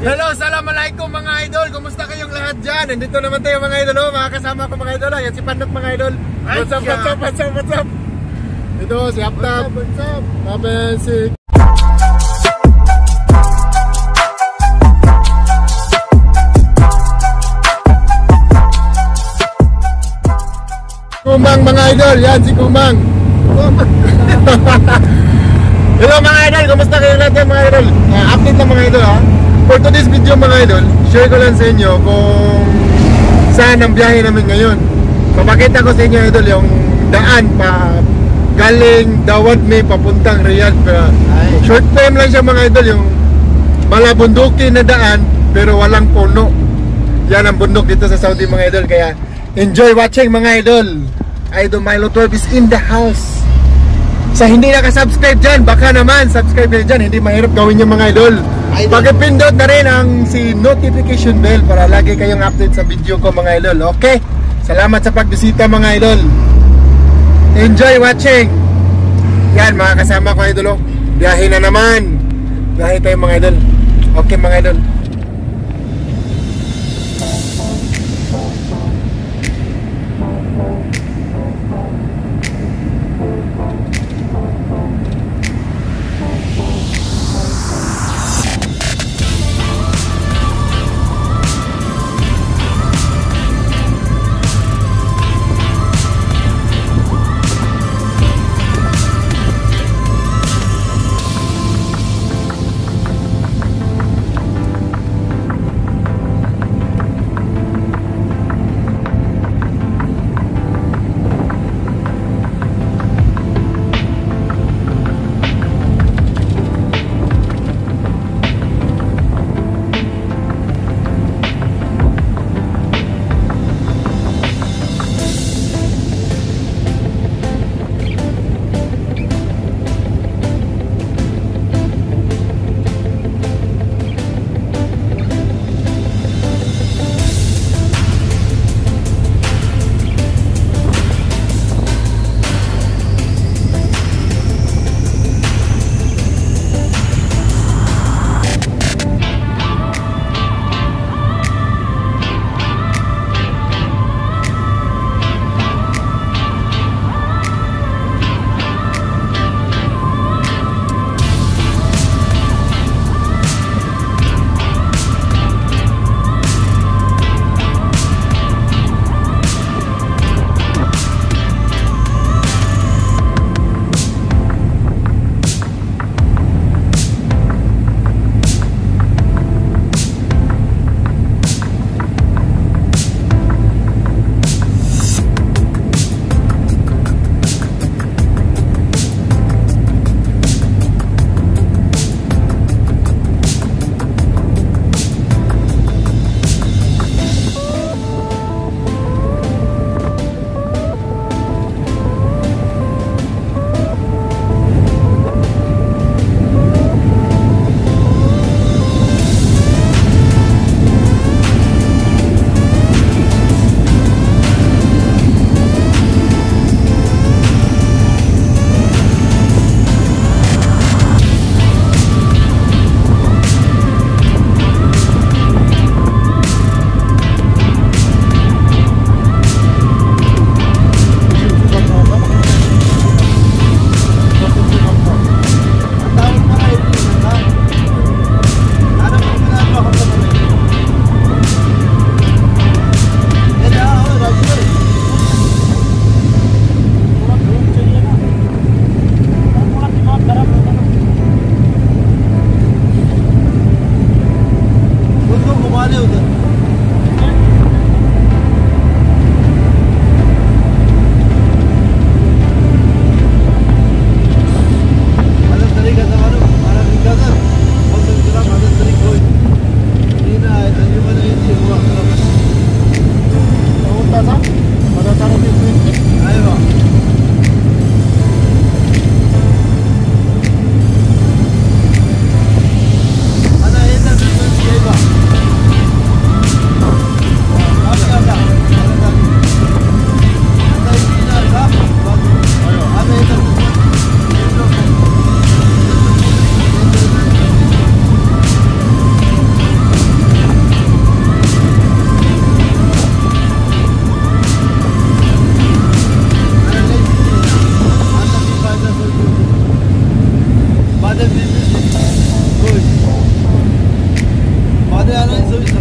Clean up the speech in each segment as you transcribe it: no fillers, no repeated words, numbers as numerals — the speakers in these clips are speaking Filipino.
Hello, assalamualaikum mga idol. Kumusta kayong lahat dyan? Nandito naman tayo mga idol, oh. Mga kasama ko mga idol. Yan si Pandok mga idol. What's up? Ito si Aptab. What's up? Si Kumang mga idol. Yan si Kumang. Hello mga idol, kumusta kayo lahat yan mga idol? Update lang mga idol ha. For today's video mga idol, share ko lang sa inyo kung saan ang biyahe namin ngayon. Papakita ko sa inyo idol yung daan pa galing Dawad May papuntang Riyadh. Short time lang siya mga idol, yung malabundukin na daan pero walang puno. Yan ang bundok dito sa Saudi mga idol. Kaya enjoy watching mga idol. Idol Milo 12 is in the house. Sa hindi nakasubscribe dyan, baka naman subscribe na dyan. Hindi mahirap gawin yung mga idol. Pag-pindot na rin ang si notification bell para lagi kayong update sa video ko mga idol. Okay? Salamat sa pagbisita mga idol. Enjoy watching. Yan mga kasama ko idol. Biyahe na naman. Biyahe tayo mga idol. Okay mga idol.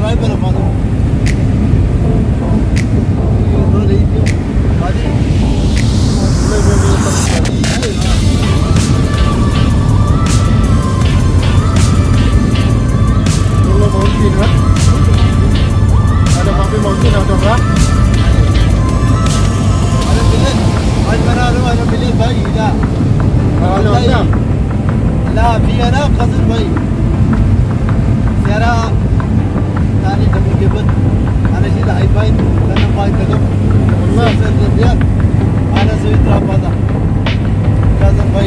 Driver मानो ये तो ले दियो बाजी Dulu mountain kan? Ada papi mountain atau enggak? ada bilik आज बना लो ada bilik भाई इधर Ada ada. لا في انا قصد भाई سيارة ثاني دبل كيبل انا شيء هاي باين انا باين تقف والله سيد ديال انا سويت تراب هذا كازم भाई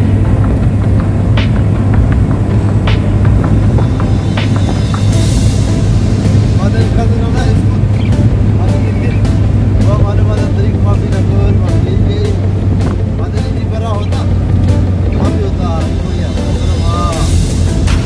هذا الكازم انا اسمه هذا كيف वो हमारे पास तरीक माफी नगर माफी के हमारे लिए बड़ा होता माफी होता कोई है हां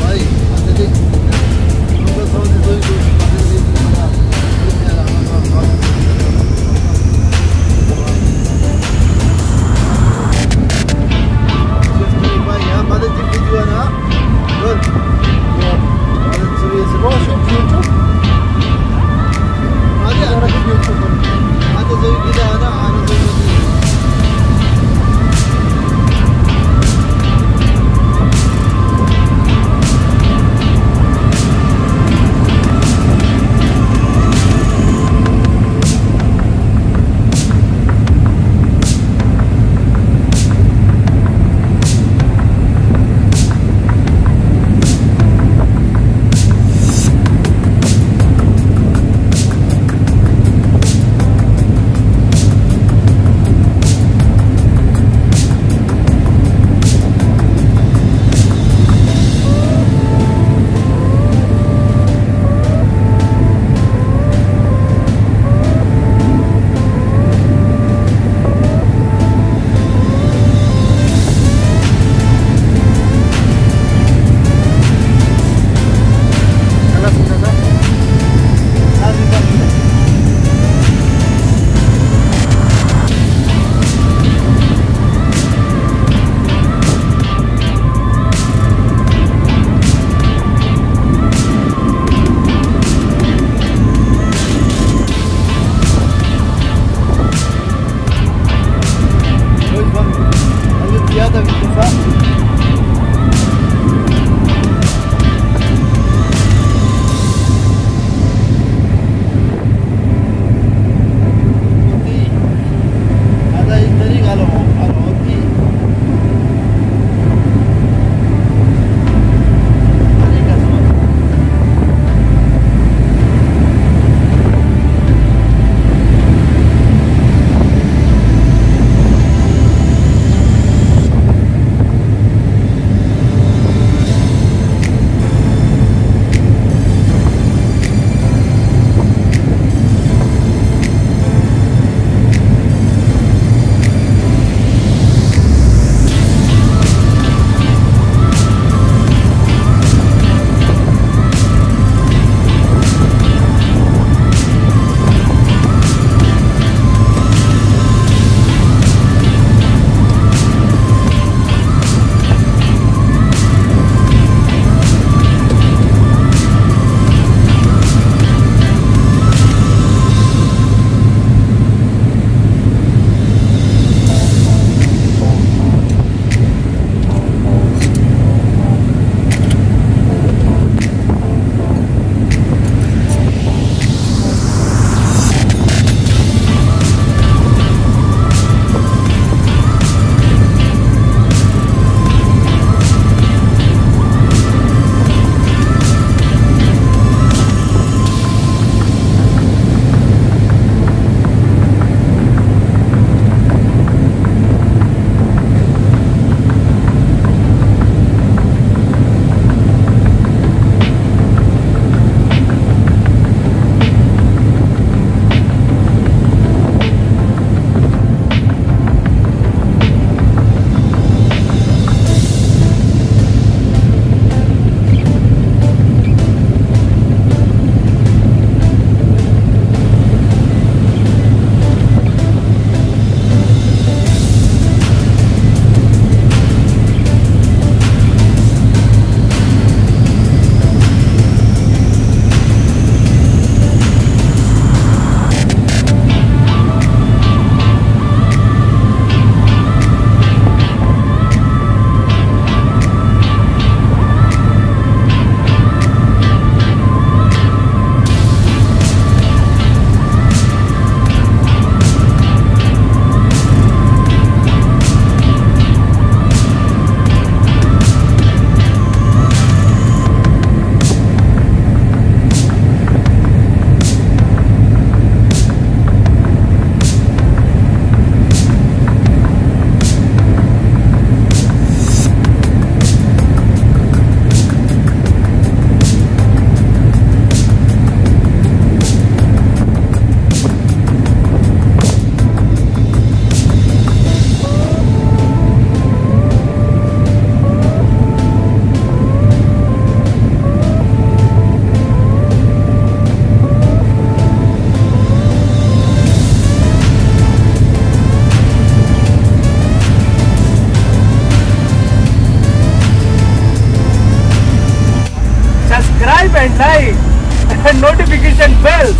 and like and notification bells.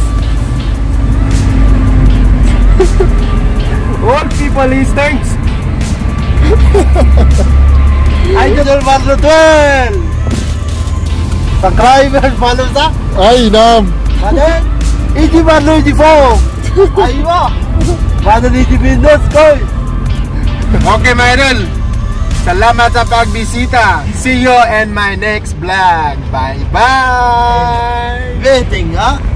All people is thanks. Idol Marlo 12. Subscribe and follow sa. Ay, nam. Mother, Easy Marlo Easy Form. Aywa. Mother Easy Business Koy. Okay mga idol, salamat sa pagbisita. See you in my next vlog. Bye bye. Waiting, ha?